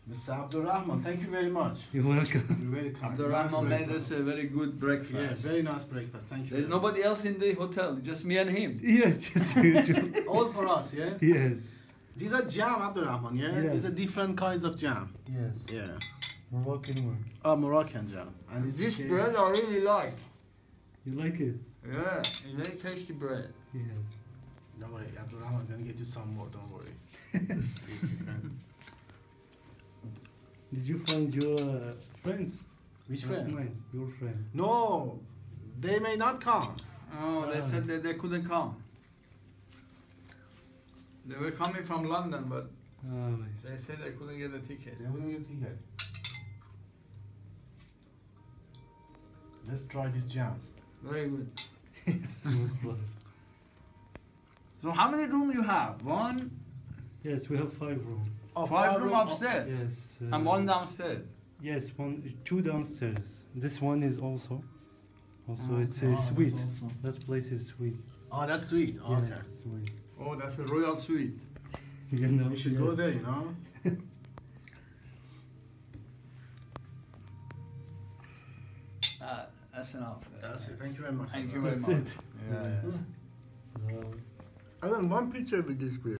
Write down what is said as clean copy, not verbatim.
Mr. Abdurrahman, thank you very much. You're welcome. You're very kind. Abdurrahman Nice made us a very good breakfast. Yeah, very nice breakfast. Thank you. There's nobody else in the hotel, just me and him. Yes, just usual. All for us, yeah? Yes. These are jam, Abdurrahman, yeah? Yes. These are different kinds of jam. Yes. Yeah. Moroccan one. Oh, Moroccan jam. And This bread I really like. You like it? Yeah, it's very tasty bread. Yes. Don't worry, Abdurrahman, I'm going to get you some more, don't worry. He's going to... Did you find your friends? Which Last friend? night, your friend. No, they may not come. Oh, they said that they couldn't come. They were coming from London, but Oh, nice. they said they couldn't get a ticket. They wouldn't get ticket. Let's try these jams. Very good. Yes, no problem. So how many rooms you have? One, Yes, we have 5 rooms. Oh, five room upstairs, Yes. and one downstairs. Yes, 2 downstairs. This one is also. It's Oh, a that's suite. awesome. That place is sweet. Oh, that's sweet. Oh, Yes, okay. sweet. Oh, that's a royal suite. You know, We should go yes. there, you know? That's enough. That's it. Thank you very much. Thank you Abdurrahman. very That's much. it. Yeah. So, I want one picture with this place.